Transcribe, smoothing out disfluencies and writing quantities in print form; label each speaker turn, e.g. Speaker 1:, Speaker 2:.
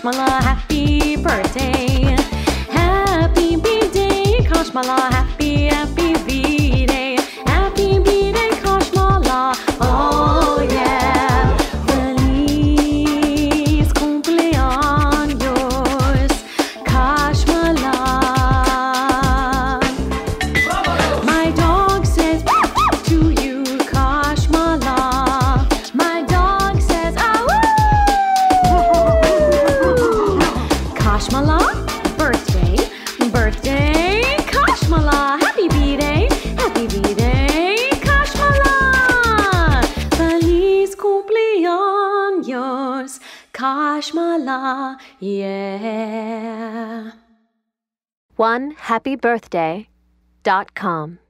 Speaker 1: Kashmala, happy birthday. Happy B-Day, Kashmala, happy B-Day. Happy B-Day, Kashmala, oh yeah. Feliz cumpleaños, Kashmala. My dog says to you, Kashmala. My dog says, Kashmala, birthday, birthday, Kashmala, happy B-Day, Kashmala. Feliz cumpleaños, Kashmala, yeah.
Speaker 2: OneHappyBirthday.com